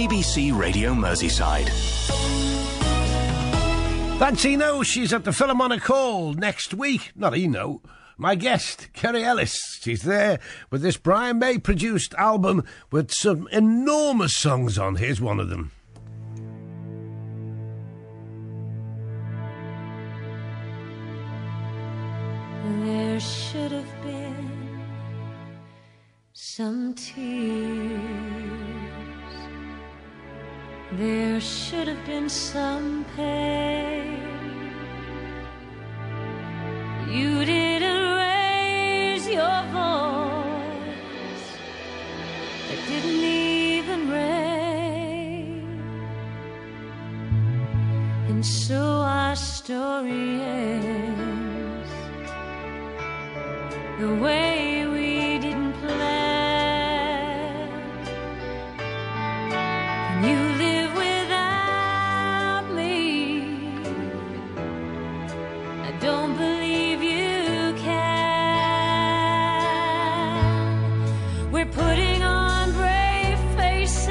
BBC Radio Merseyside. That's Eno. She's at the Philharmonic Hall next week. Not Eno. My guest, Kerry Ellis. She's there with this Brian May produced album with some enormous songs on. Here's one of them. There should have been some tears. There should have been some pain. You didn't raise your voice. It didn't even rain. And so our story ends the way we didn't plan. And you live without me. I don't believe you can. We're putting on brave faces,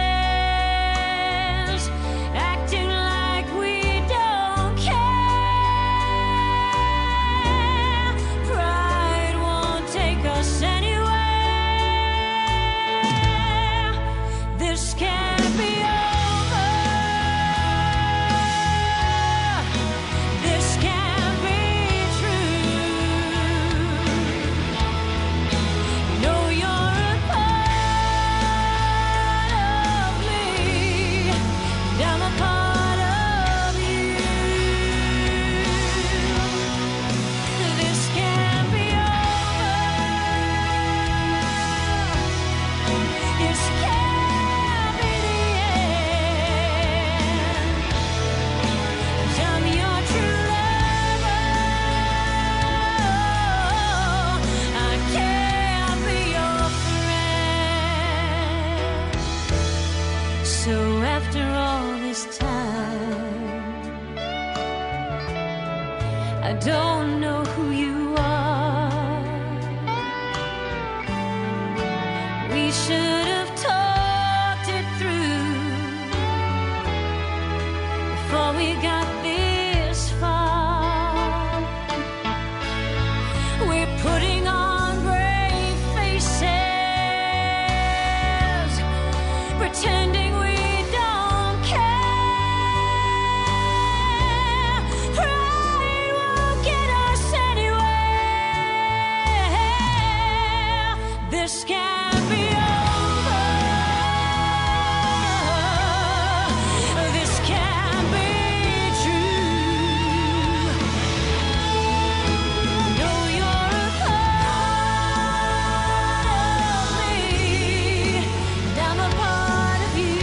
acting like we don't care. Pride won't take us anywhere. This can't be over. This can't be true. Know you're a part of me, and I'm a part of you. This can't be over. This can't be the end. 'Cause I'm your true lover. I can't be your friend. So after all this time, I don't know who you are. We should have talked it through before we got this far. We're putting on brave faces, pretending we don't care. Pride won't get us anywhere. This can't be over. This can't be true. Know you're a part of me, and I'm a part of you.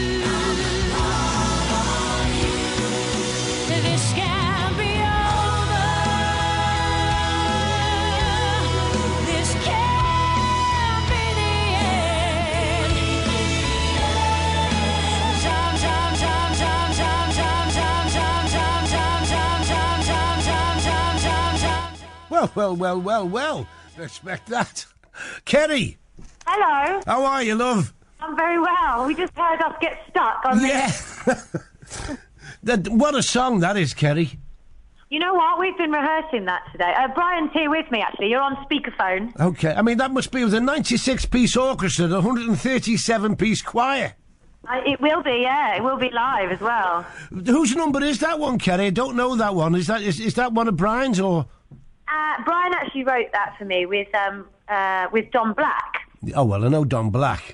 This can't be over. This can't be the end. Zom, zom, zom, zom, zom, zom, zom, zom, zom, zom, zom, zom, zom, zom, zom, zom, zom. Well. Respect that. Kerry, Hello, how are you, love? I'm very well. We just heard us get stuck on Yeah. What a song that is, Kerry. You know what? We've been rehearsing that today. Brian's here with me, actually. You're on speakerphone. Okay, I mean, that must be with a 96-piece orchestra and a 137-piece choir. It will be, yeah. It will be live as well. Whose number is that one, Kerry? I don't know that one. Is that one of Brian's, or...? Brian actually wrote that for me with Don Black. Oh, well, I know Don Black.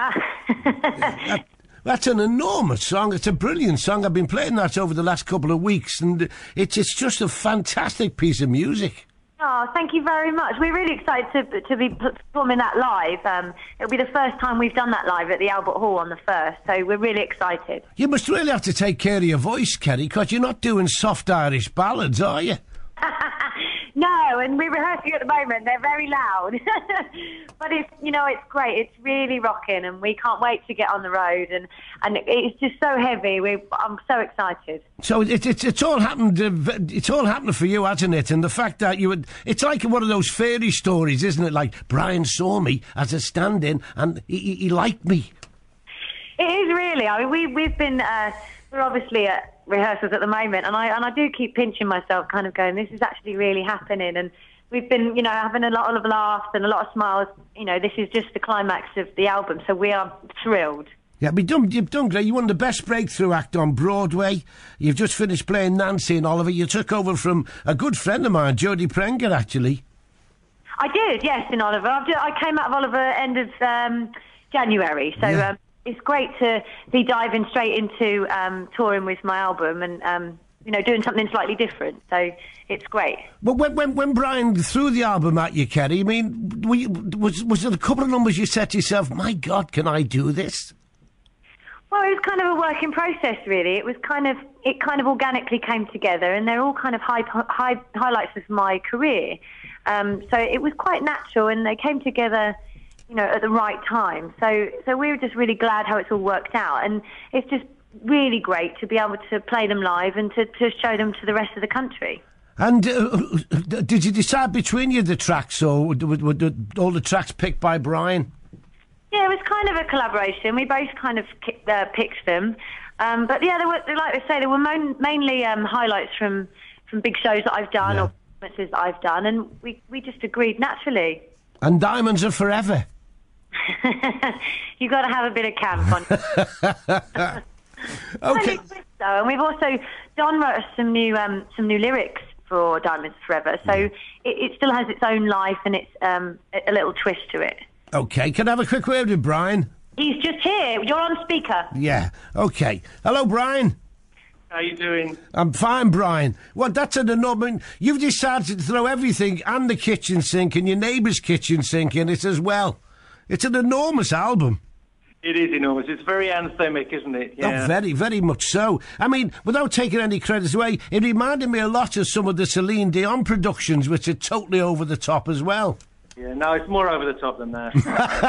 That's an enormous song. It's a brilliant song. I've been playing that over the last couple of weeks, and it's just a fantastic piece of music. Oh, thank you very much. We're really excited to be performing that live. It'll be the first time we've done that live at the Albert Hall on the 1st, so we're really excited. You must really have to take care of your voice, Kerry, because you're not doing soft Irish ballads, are you? No, and we're rehearsing at the moment. They're very loud. But it's great. It's really rocking, and we can't wait to get on the road. And it's just so heavy. I'm so excited. So it's all happened. It's all happened for you, hasn't it? And the fact that it's like one of those fairy stories, isn't it? Like Brian saw me as a stand-in, and he liked me. It is really. I mean, we've been we're obviously at rehearsals at the moment, and I do keep pinching myself, kind of going, this is actually really happening, and we've been, you know, having a lot of laughs and a lot of smiles. You know, this is just the climax of the album, so we are thrilled. Yeah, but you've done great. You won the Best Breakthrough Act on Broadway. You've just finished playing Nancy and Oliver. You took over from a good friend of mine, Jodie Prenger, actually. I did, yes, in Oliver. I came out of Oliver end of January, so it's great to be diving straight into touring with my album and, you know, doing something slightly different. So it's great. Well, when Brian threw the album at you, Kerry, I mean, was there a couple of numbers you said to yourself, my God, can I do this? Well, it was kind of a working process, really. It kind of organically came together, and they're all kind of highlights of my career. So it was quite natural, and they came together, you know, at the right time. So we were just really glad how it's all worked out, and it's just really great to be able to play them live and to show them to the rest of the country. And did you decide between you the tracks, or were all the tracks picked by Brian? Yeah, it was kind of a collaboration. We both kind of picked them. But yeah, there were, like I say, there were mainly highlights from big shows that I've done or performances that I've done, and we just agreed naturally. And Diamonds Are Forever. You've got to have a bit of camp on. Okay. And we've also, Don wrote us some new lyrics for Diamonds Are Forever, so it still has its own life and it's a little twist to it. Okay, can I have a quick word with Brian? He's just here. You're on speaker. Yeah, okay. Hello, Brian. How you doing? I'm fine, Brian. Well, that's an enormous... You've decided to throw everything and the kitchen sink and your neighbour's kitchen sink in it as well. It's an enormous album. It is enormous. It's very anthemic, isn't it? Yeah. Oh, very, very much so. I mean, without taking any credits away, it reminded me a lot of some of the Celine Dion productions, which are totally over the top as well. Yeah, no, it's more over the top than that.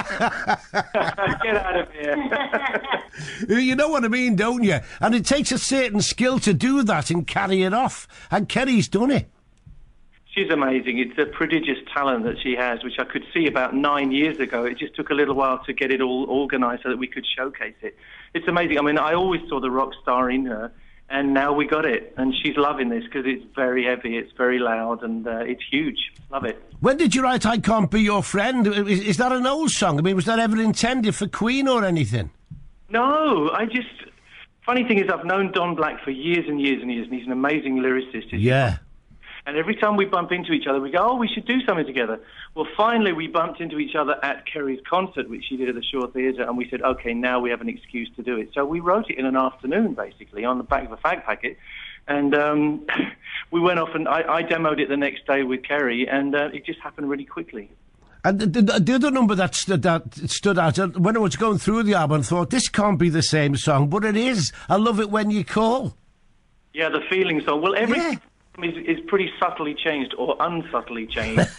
Get out of here. You know what I mean, don't you? And it takes a certain skill to do that and carry it off. And Kerry's done it. She's amazing. It's a prodigious talent that she has, which I could see about 9 years ago. It just took a little while to get it all organised so that we could showcase it. It's amazing. I mean, I always saw the rock star in her, and now we got it. And she's loving this because it's very heavy, it's very loud, and it's huge. Love it. When did you write I Can't Be Your Friend? Is that an old song? I mean, was that ever intended for Queen or anything? No, funny thing is I've known Don Black for years and years and years, and he's an amazing lyricist. Yeah. And every time we bump into each other, we go, oh, we should do something together. Well, finally, we bumped into each other at Kerry's concert, which she did at the Shore Theatre, and we said, OK, now we have an excuse to do it. So we wrote it in an afternoon, basically, on the back of a fag packet. And we went off, and I demoed it the next day with Kerry, and it just happened really quickly. And the other number that stood out, when I was going through the album, I thought, this can't be the same song, but it is. I Love It When You Call. Yeah, the feeling song. Well, everything is pretty subtly changed, or unsubtly changed.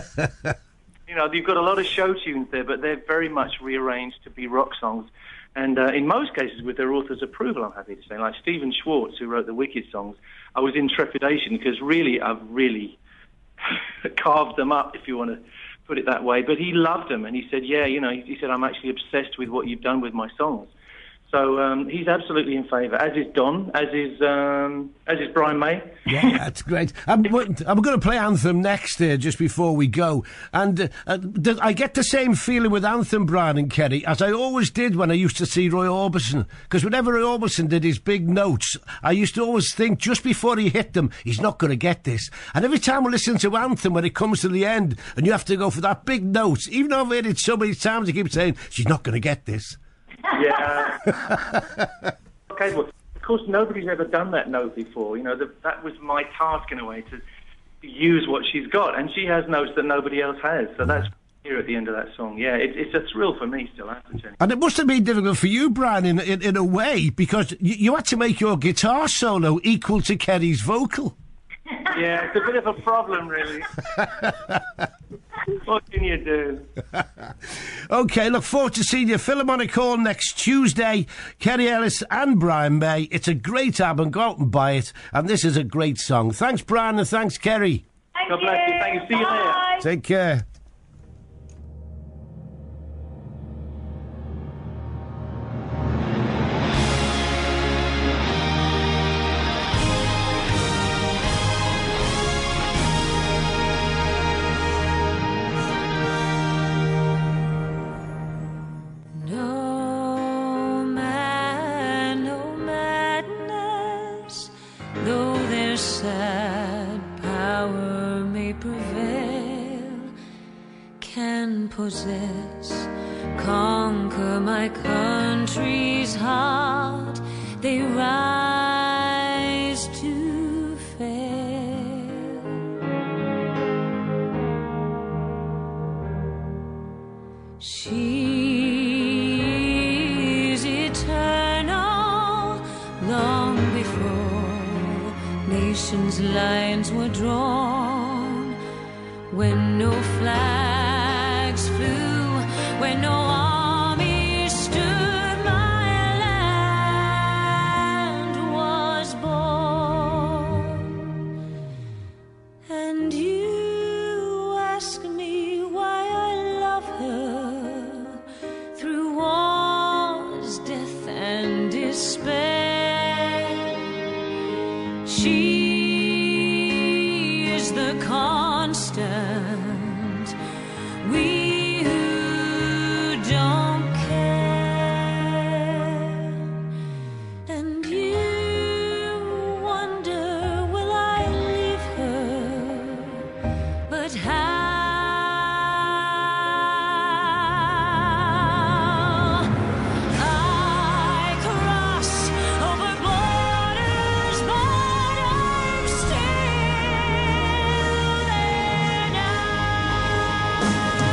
You know, you've got a lot of show tunes there, but they're very much rearranged to be rock songs. And in most cases, with their author's approval, I'm happy to say. Like Stephen Schwartz, who wrote the Wicked songs, I was in trepidation because really, I've really carved them up, if you want to put it that way. But he loved them, and he said, yeah, you know, he said, I'm actually obsessed with what you've done with my songs. So he's absolutely in favour, as is Don, as is Brian May. Yeah, that's great. I'm going to play Anthem next, just before we go. And I get the same feeling with Anthem, Brian and Kerry, as I always did when I used to see Roy Orbison. Because whenever Roy Orbison did his big notes, I used to always think, just before he hit them, he's not going to get this. And every time I listen to Anthem, when it comes to the end, and you have to go for that big note, even though I've heard it so many times, I keep saying, she's not going to get this. Yeah. Okay, well, of course, nobody's ever done that note before. You know, that was my task in a way, to use what she's got. And she has notes that nobody else has. So that's here at the end of that song. Yeah, it's a thrill for me still, I have to tell you. And it must have been difficult for you, Brian, in a way, because you had to make your guitar solo equal to Kerry's vocal. Yeah, it's a bit of a problem, really. What can you do? OK, look forward to seeing you. Philharmonic Hall next Tuesday. Kerry Ellis and Brian May. It's a great album. Go out and buy it. And this is a great song. Thanks, Brian, and thanks, Kerry. God bless you. Thank you. See you later. Take care. sad power may prevail, can possess, conquer my country's heart, they rise to fail. She's eternal, long before nations' lines were drawn, when no flags flew, when no army stood, my land was born. And you ask me why I love her, through wars, death and despair. She is the constant, we who don't care. And you wonder, will I leave her? But how? I cross over borders, but I'm still there now.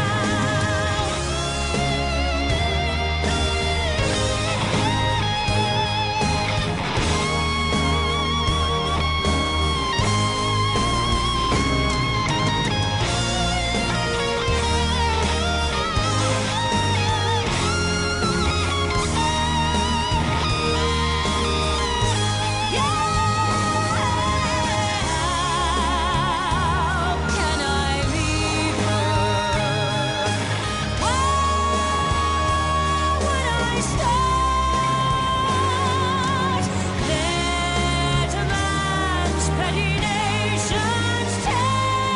How can I leave her? Where would I start? Let a man's petty nations tear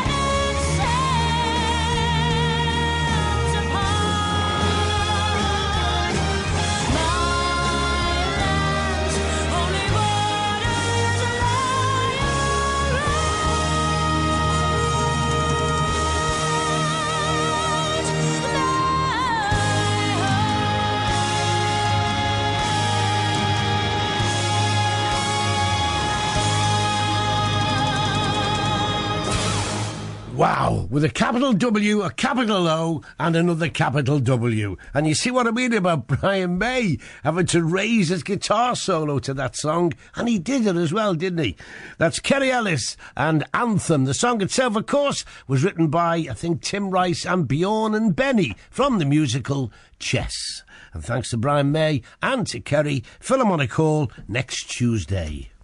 themselves apart. My land's only borders lie Wow, with a capital W, a capital O, and another capital W. And you see what I mean about Brian May having to raise his guitar solo to that song, and he did it as well, didn't he? That's Kerry Ellis and Anthem. The song itself, of course, was written by, I think, Tim Rice and Bjorn and Benny from the musical Chess. And thanks to Brian May and to Kerry, Philharmonic Hall next Tuesday.